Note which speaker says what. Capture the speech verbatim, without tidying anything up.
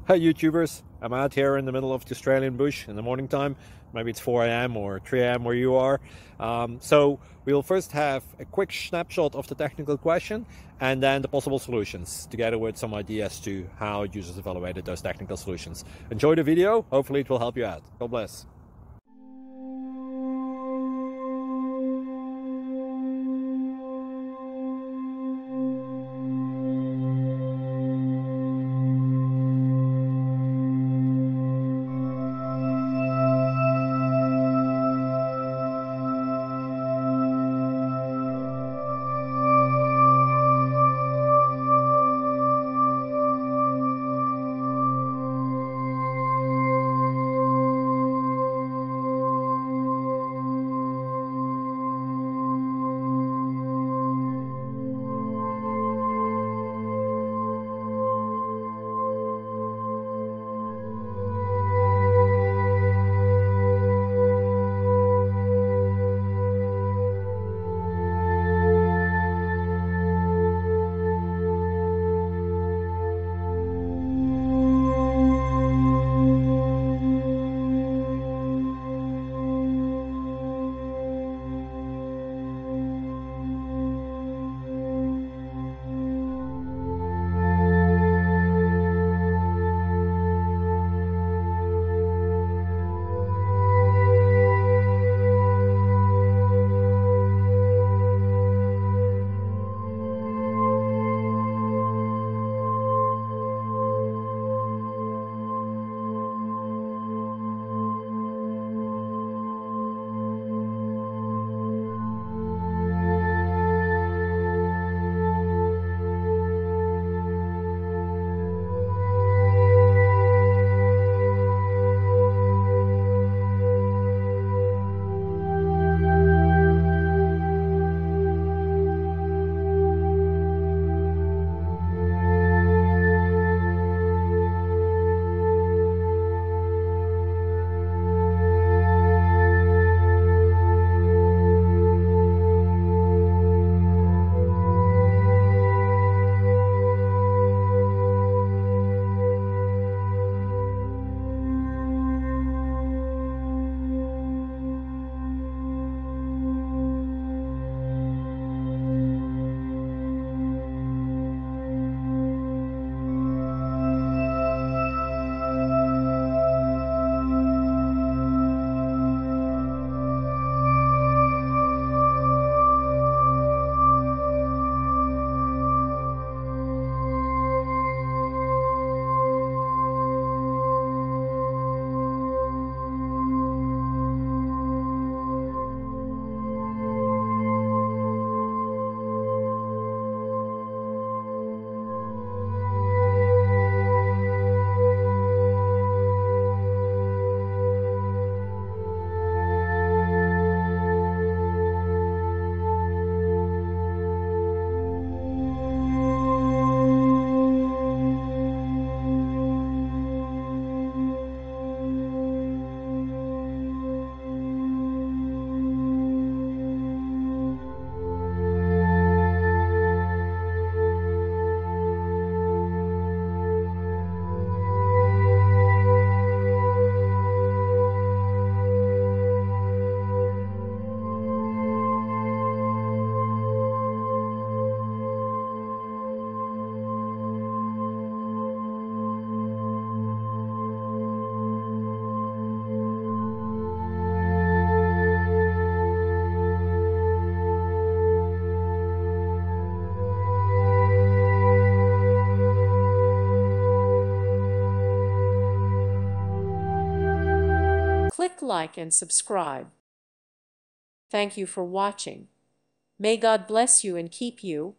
Speaker 1: Hi YouTubers, I'm out here in the middle of the Australian bush in the morning time. Maybe it's four A M or three A M where you are. Um, so we'll first have a quick snapshot of the technical question and then the possible solutions, together with some ideas to how users evaluated those technical solutions. Enjoy the video, hopefully it will help you out. God bless.
Speaker 2: Click like and subscribe. Thank you for watching. May God bless you and keep you.